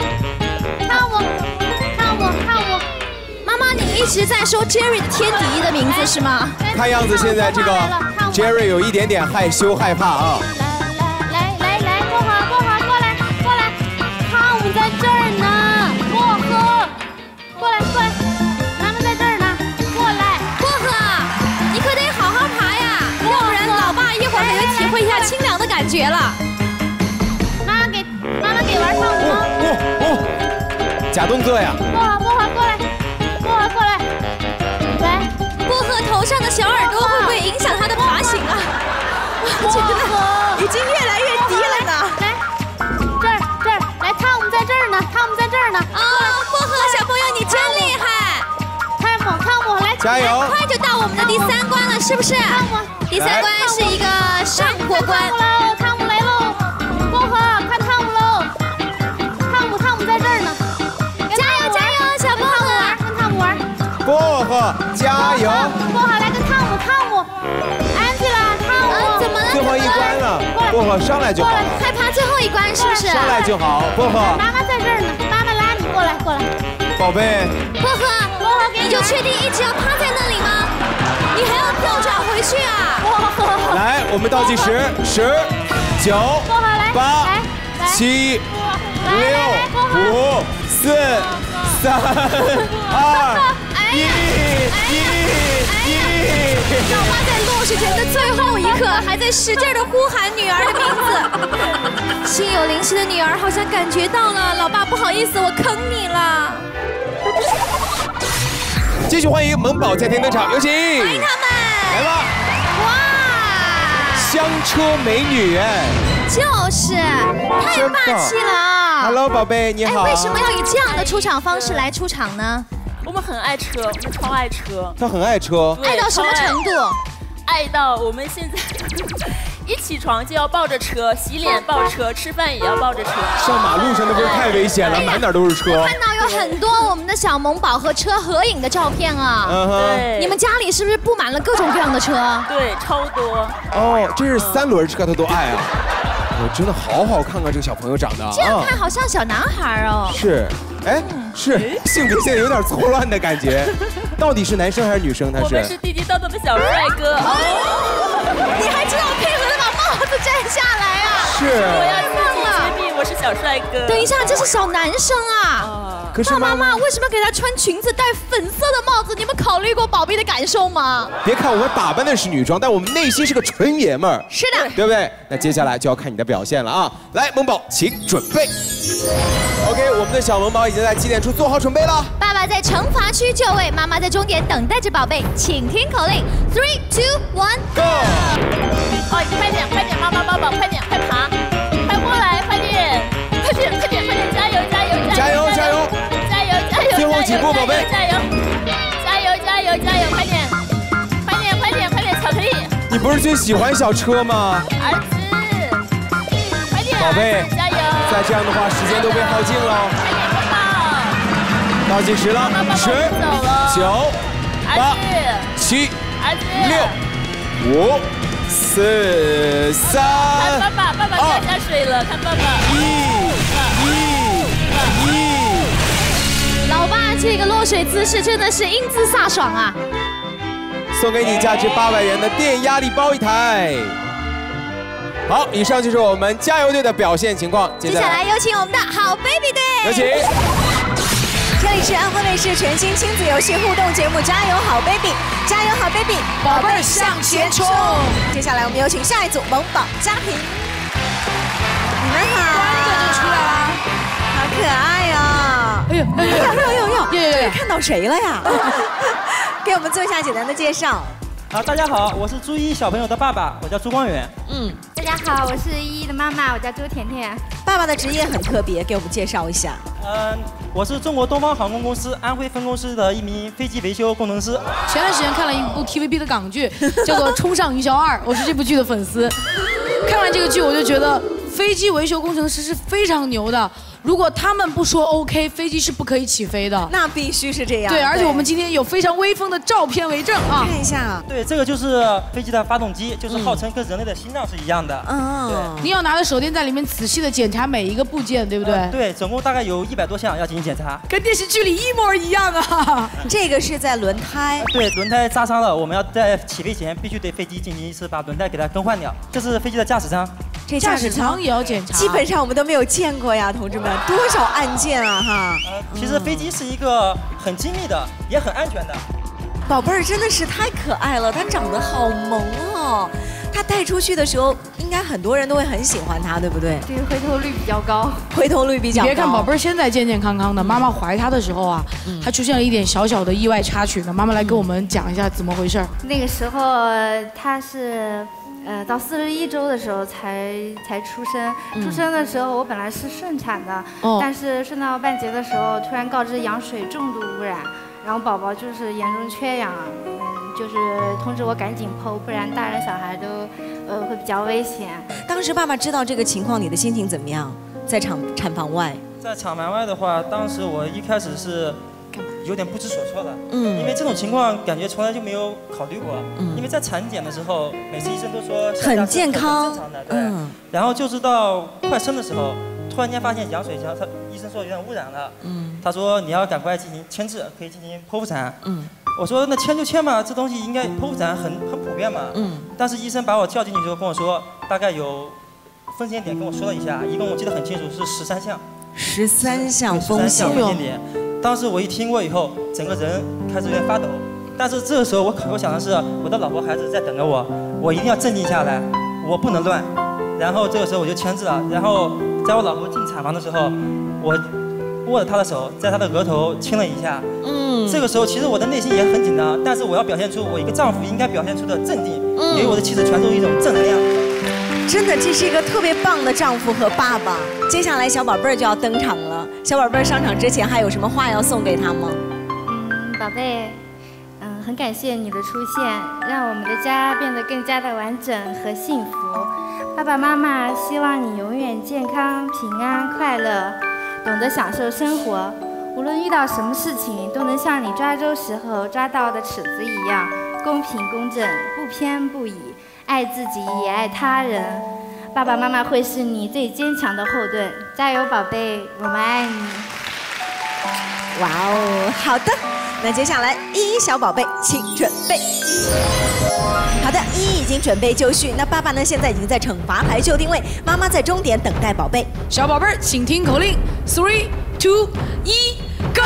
姆。 妈妈，你一直在说 Jerry 的天敌的名字是吗？ 看样子现在这个 Jerry 有一点点害羞害怕啊。 来，薄荷过来，汤姆在这儿呢，薄荷，过来，妈妈在这儿呢，过来， 薄荷，你可得好好爬呀，要不然老爸一会儿可就体会一下清凉的感觉了。 妈妈给玩汤姆。 假动作呀。 薄荷过来，来， 薄荷头上的小耳朵会不会影响他的爬行啊？ 我觉得已经越来越低了呢。 来，这儿，来汤姆在这儿呢， 啊，薄加油！ 很快就到我们的第3关了，是不是？第3关是一个生活关。 汤姆来喽！薄荷，看汤姆喽！汤姆在这儿呢。 加油加油，小薄荷！ 跟汤姆玩。 薄荷，加油！ 薄荷来跟汤姆。安吉拉，汤姆。 怎么了？ 最后一关了，薄荷上来就好了。 害怕最后一关是不是？ 上来就好，薄荷。 妈妈在这儿呢，妈妈拉你过来。 宝贝。 薄荷，你就确定一直要趴在那里吗？你还要跳转回去啊！ 来，我们倒计时，10、9、8、7、6、5、4、3、2、1。 老爸在落水前的最后一刻，还在使劲的呼喊女儿的名字。心有灵犀的女儿好像感觉到了，老爸不好意思，我坑你了。 继续欢迎萌宝家庭登场，有请！ 欢迎他们！ 来吧！哇，香车美女哎， 就是太霸气了。 Hello， 宝贝，你好。 为什么要以这样的出场方式来出场呢？ 我们很爱车，我们超爱车。 他很爱车， 爱到什么程度？ 爱到我们现在一起床就要抱着车，洗脸抱车，吃饭也要抱着车。 上马路上那不是太危险了，满哪都是车。 看到有很多我们的小萌宝和车合影的照片啊。 对。 你们家里是不是布满了各种各样的车？ 对，超多。 哦，这是3轮车他都爱啊。我真的好好看啊，这个小朋友长得。 这样看好像小男孩哦。 是，哎，是性别现在有点错乱的感觉，到底是男生还是女生？他是。 我们是地地道道的小帅哥。 你还知道配合的把帽子摘下来啊？ 是。 我要自己决定，我是小帅哥。 等一下，这是小男生啊。 可是妈妈为什么给他穿裙子戴粉色的帽子？你们考虑过宝贝的感受吗？ 别看我们打扮的是女装，但我们内心是个纯爷们儿。 是的， 对不对？那接下来就要看你的表现了啊！来，萌宝，请准备。OK， 我们的小萌宝已经在起点处做好准备了。 爸爸在惩罚区就位，妈妈在终点等待着宝贝，请听口令 ：3、2、1 ，Go！ 哦，快点，妈妈宝宝，快点，快爬，快过来，快点，加油！ 最后几步，宝贝， 加油！快点！巧克力。 你不是最喜欢小车吗？ 儿子，快点！ 宝贝， 加油！ 再这样的话，时间都被耗尽了。倒计时了，10、9、8、7、6、5、4、3。 看爸爸掉下水了，看爸爸。 老爸，这个落水姿势真的是英姿飒爽啊！ 送给你价值800元的电压力包1台。好，以上就是我们加油队的表现情况。 接下来有请我们的好 baby 队， 有请。 这里是安徽卫视全新亲子游戏互动节目《加油好 baby》，加油好 baby， 宝贝儿向前冲！接下来我们有请下一组萌宝家庭，你们好， 这就出来了， 好可爱哦！ 哎呦， 看到谁了呀？给我们做一下简单的介绍。 好，大家好，我是朱一小朋友的爸爸，我叫朱光远。 大家好，我是依依的妈妈，我叫周甜甜。 爸爸的职业很特别，给我们介绍一下。 我是中国东方航空公司安徽分公司的一名飞机维修工程师。 前段时间看了一部 TVB 的港剧，叫做《冲上云霄2》，我是这部剧的粉丝。看完这个剧，我就觉得飞机维修工程师是非常牛的。如果他们不说 OK， 飞机是不可以起飞的。 那必须是这样。 对，而且我们今天有非常威风的照片为证啊！ 看一下。 对，这个就是飞机的发动机，就是号称跟人类的心脏是一样的。 对。你要拿着手电在里面仔细的检查每一个部件，对不对？ 对，总共大概有100多项要进行检查。 跟电视剧里一模一样啊！ 这个是在轮胎。 对，轮胎扎伤了，我们要在起飞前必须对飞机进行一次把轮胎给它更换掉。这是飞机的驾驶舱。 这驾驶舱也要检查， 基本上我们都没有见过呀，同志们，多少按键啊哈！ 其实飞机是一个很精密的，也很安全的。 宝贝儿真的是太可爱了，它长得好萌哦。它带出去的时候，应该很多人都会很喜欢它，对不对？ 对，回头率比较高。 回头率比较高。 别看宝贝儿现在健健康康的，妈妈怀他的时候啊，还出现了一点小小的意外插曲呢。妈妈来跟我们讲一下怎么回事。 那个时候他是。到41周的时候才出生，出生的时候我本来是顺产的，但是顺到半截的时候突然告知羊水重度污染， 然后宝宝就是严重缺氧，就是通知我赶紧剖，不然大人小孩都会比较危险。 当时爸爸知道这个情况，你的心情怎么样？在产房外， 在产房外的话，当时我一开始是有点不知所措的，因为这种情况感觉从来就没有考虑过，因为在产检的时候，每次医生都说很健康， 很正常的，对，然后就是到快生的时候，突然间发现羊水他医生说有点污染了，他说你要赶快进行牵制，可以进行剖腹产，我说那牵就牵吧，这东西应该剖腹产很普遍嘛，但是医生把我叫进去之后跟我说，大概有风险点跟我说了一下，一共我记得很清楚是13项 ，13项风险点。当时我一听过以后，整个人开始有点发抖。但是这个时候我想的是，我的老婆孩子在等着我，我一定要镇定下来，我不能乱。然后这个时候我就牵制了。然后在我老婆进产房的时候，我握着她的手，在她的额头亲了一下。这个时候其实我的内心也很紧张，但是我要表现出我一个丈夫应该表现出的镇定，给我的妻子传输一种正能量。 真的，这是一个特别棒的丈夫和爸爸。接下来小宝贝儿就要登场了，小宝贝儿上场之前还有什么话要送给他吗？ 宝贝，很感谢你的出现，让我们的家变得更加的完整和幸福。爸爸妈妈希望你永远健康、平安、快乐，懂得享受生活。无论遇到什么事情，都能像你抓周时候抓到的尺子一样，公平公正，不偏不倚。爱自己也爱他人，爸爸妈妈会是你最坚强的后盾，加油，宝贝，我们爱你。 哇哦，好的，那接下来依依小宝贝，请准备。好的，依依已经准备就绪，那爸爸呢？现在已经在惩罚台就定位，妈妈在终点等待宝贝。 小宝贝儿，请听口令：3、2、1 ，Go！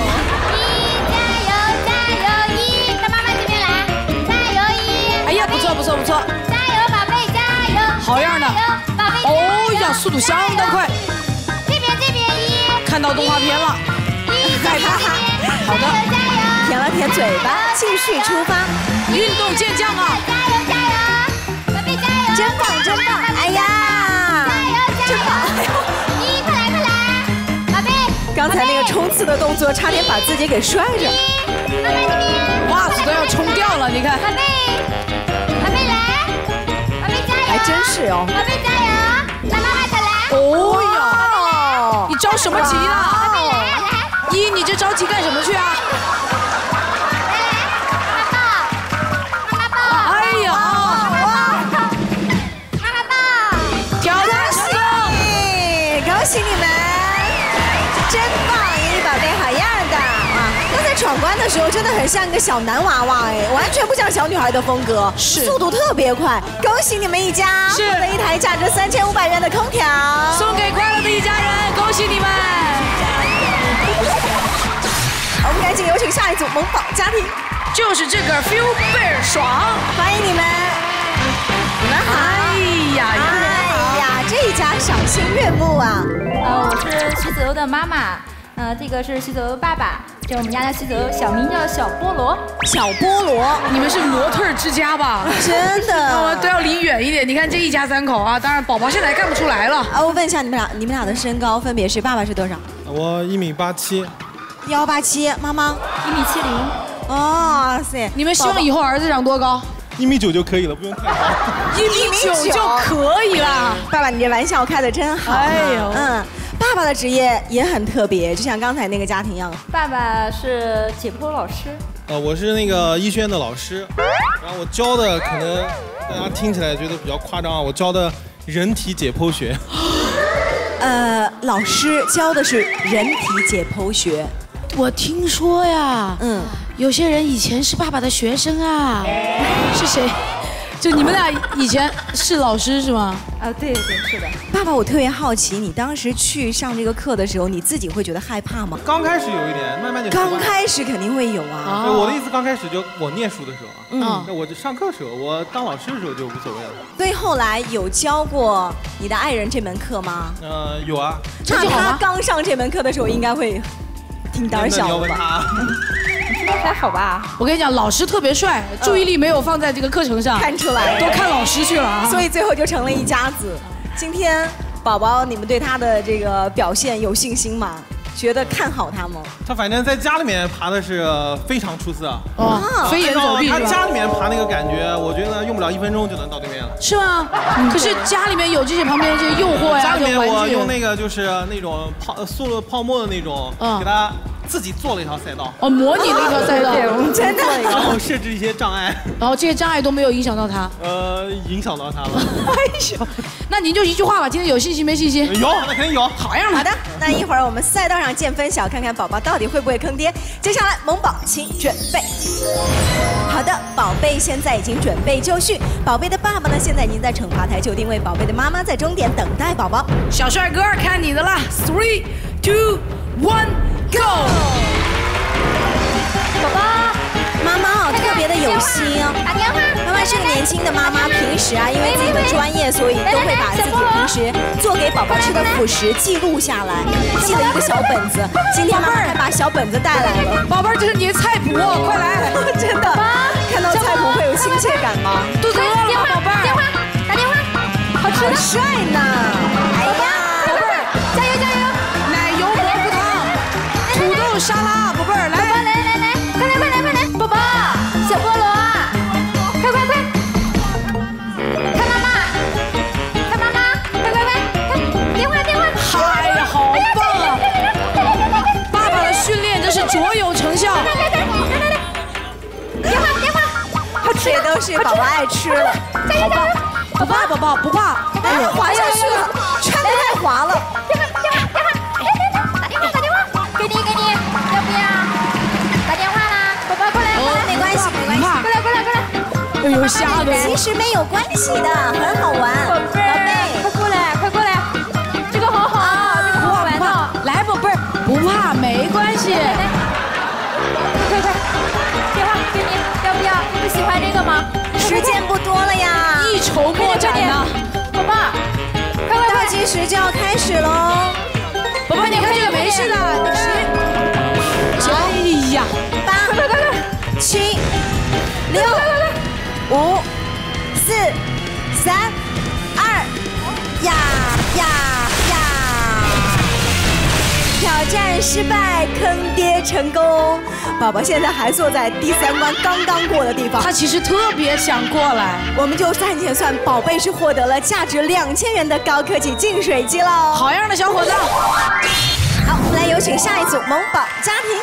不错， 加油，宝贝，加油！ 好样的， 宝贝！ 哦呀，速度相当快。 这边一， 看到动画片了， 害怕。好的，舔了舔嘴巴，继续出发。 运动健将啊！ 加油，宝贝加油！ 真棒！哎呀，真棒！ 一，快来，宝贝！ 刚才那个冲刺的动作，差点把自己给摔着。 妈妈这边， 袜子都要冲掉了，你看。 宝贝。 还真是哦！ 宝贝加油，让妈妈再来。 哦呀， 你着什么急呢？依依，你这着急干什么去啊？ 妈妈抱。 哎呀！ 妈妈抱。 挑战成功！恭喜你们，真棒！依依宝贝，好样的啊！刚才闯关的时候真的很像一个小男娃娃哎，完全不像小女孩的风格， 是速度特别快。恭喜你们一家获得一台价值3500元的空调， 送给快乐的一家人，恭喜你们！ 我们赶紧有请下一组萌宝家庭， 就是这个 feel 倍儿爽， 欢迎你们！你们好！哎呀，这一家赏心悦目啊！ 我是徐子柔的妈妈。这个是徐子柔的爸爸，这我们家的徐子柔，小名叫小菠萝。 小菠萝， 你们是模特之家吧？ 真的， 都要离远一点。你看这一家3口啊，当然宝宝现在看不出来了。 我问一下你们俩的身高分别是？爸爸是多少？ 我1.87米。 187，妈妈 1.70米。 哦塞！ 你们希望以后儿子长多高 ？1.9米就可以了，不用太高。 1.9米就可以了。 爸爸，你这玩笑开得真好。 哎呦， 爸爸的职业也很特别，就像刚才那个家庭一样。 爸爸是解剖老师。 我是那个医学院的老师，然后我教的可能大家听起来觉得比较夸张啊，我教的人体解剖学。 老师教的是人体解剖学。 我听说呀，有些人以前是爸爸的学生啊。是谁？就你们俩以前是老师是吗？ 对，是的。 爸爸，我特别好奇，你当时去上这个课的时候，你自己会觉得害怕吗？ 刚开始有一点，慢慢就。 刚开始肯定会有啊。 对，我的意思刚开始就我念书的时候啊，那我上课的时候，我当老师的时候就无所谓了。 所以后来有教过你的爱人这门课吗？ 有啊。 那他刚上这门课的时候，应该会挺胆小的吧？ 还好吧， 我跟你讲，老师特别帅，注意力没有放在这个课程上， 看出来， 都看老师去了啊。 所以最后就成了一家子。今天宝宝，你们对他的这个表现有信心吗？ 觉得看好他吗？ 他反正在家里面爬的是非常出色哦，飞檐走壁。 他家里面爬那个感觉，我觉得用不了1分钟就能到对面了。 是吗？可是家里面有这些旁边这些诱惑呀， 家里面我用那个就是那种泡沫的那种，给他自己做了一条赛道。 哦，模拟了一条赛道， 我们真的。 然后设置一些障碍， 然后这些障碍都没有影响到他。 影响到他了。 哎呦，那您就一句话吧，今天有信心没信心？ 有，那肯定有。 好样的。 好的，那一会儿我们赛道上见分晓，看看宝宝到底会不会坑爹。接下来，萌宝请准备。好的，宝贝现在已经准备就绪。宝贝的爸爸呢，现在已经在惩罚台就定位，宝贝的妈妈在终点等待宝宝。 小帅哥，看你的了 ，3、2、1。Go！ 宝宝，妈妈特别的有心哦。 打电话。 妈妈是个年轻的妈妈，平时啊，因为自己的专业，所以都会把自己平时做给宝宝吃的辅食记录下来，记了一个小本子。今天妈妈还把小本子带来了。 宝贝儿，这是你的菜谱，快来！ 真的，看到菜谱会有亲切感吗？ 肚子饿了吗，宝贝儿？ 电话，打电话，好吃的。 帅呢！哎呀， 宝贝儿，加油加油！ 奶油蘑菇汤。土豆沙拉，宝贝儿来， 快来，宝宝，小菠萝，快，看妈妈，快，电话， 哎呀，好棒啊！爸爸的训练真是卓有成效。 电话， 好吃，这都是宝宝爱吃的， 加油！ 不怕，宝宝不怕， 哎，滑下去了，穿得太滑了。 电话，打电话，给你，要不要？打电话啦，宝宝过来， 没关系， 过来， 哎呦，吓得其实没有关系的，很好玩。 宝贝，快过来，这个好好，这个好好玩哦。 来，宝贝儿，不怕，没关系。 快，电话给你，要不要？你不喜欢这个吗？ 时间不多了呀， 一筹莫展呢。 宝宝，快， 倒计时就要开始喽。 宝宝，你看这个没事的，10、哎呀 ，8、7、6、5、4、3、2，呀！挑战失败，坑爹成功。宝宝现在还坐在第3关刚刚过的地方， 他其实特别想过来。 我们就暂且算宝贝是获得了价值2000元的高科技净水机喽。 好样的，小伙子！ 好，我们来有请下一组萌宝家庭。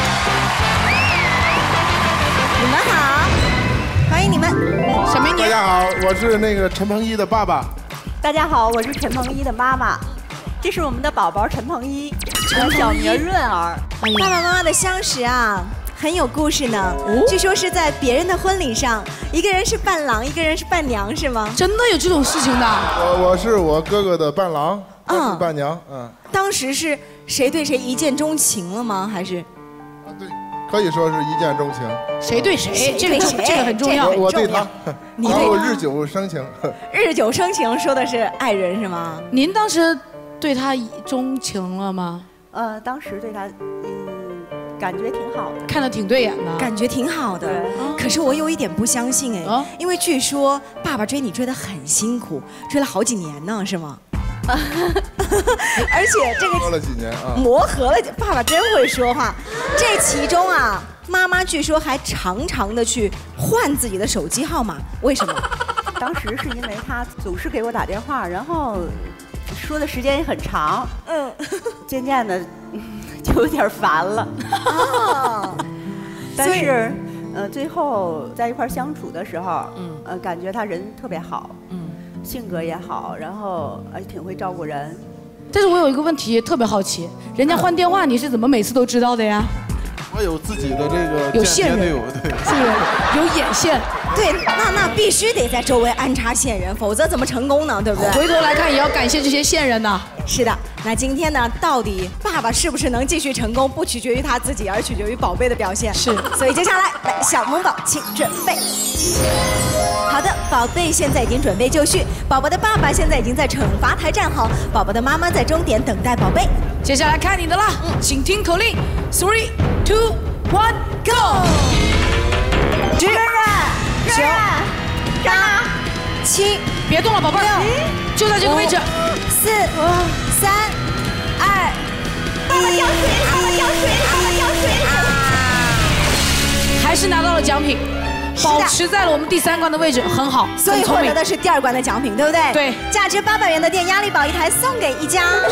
你们好，欢迎你们。 小美女。 大家好，我是那个陈鹏一的爸爸。 大家好，我是陈鹏一的妈妈。这是我们的宝宝陈鹏一，小名润儿。 爸爸妈妈的相识啊，很有故事呢。据说是在别人的婚礼上，一个人是伴郎，一个人是伴娘，是吗？ 真的有这种事情的？ 我是我哥哥的伴郎，我是伴娘。 当时是谁对谁一见钟情了吗？还是？ 对，可以说是一见钟情。 谁对谁？这个很重要。 我对他， 你对他。 日久生情。 日久生情说的是爱人是吗？ 您当时对他钟情了吗？ 当时对他，感觉挺好的， 看得挺对眼的， 感觉挺好的。可是我有一点不相信哎，因为据说爸爸追你追得很辛苦，追了好几年呢，是吗？而且这个磨合了几年啊， 磨合了，爸爸真会说话。这其中啊，妈妈据说还常常的去换自己的手机号码，为什么？ 当时是因为他总是给我打电话，然后说的时间也很长，渐渐的就有点烦了。但是，最后在一块相处的时候，感觉他人特别好，性格也好，然后而且挺会照顾人。 但是我有一个问题特别好奇，人家换电话你是怎么每次都知道的呀？ 我有自己的这个有线人， 对， 有眼线。 对，那必须得在周围安插线人，否则怎么成功呢？对不对？ 回头来看也要感谢这些线人呐。 是的，那今天呢，到底爸爸是不是能继续成功，不取决于他自己，而取决于宝贝的表现。 是， 所以接下来，小萌宝请准备。好的，宝贝现在已经准备就绪，宝宝的爸爸现在已经在惩罚台站好，宝宝的妈妈在终点等待宝贝。 接下来看你的了，请听口令，3、2、1 ，Go！ 10、9、8、7， 别动了，宝贝儿，就在这个位置。 4、3、2、1， 奖品，保持在了我们第3关的位置，很好。 所以获得的是第2关的奖品，对不对？ 对， 价值800元的电压力宝1台送给一家。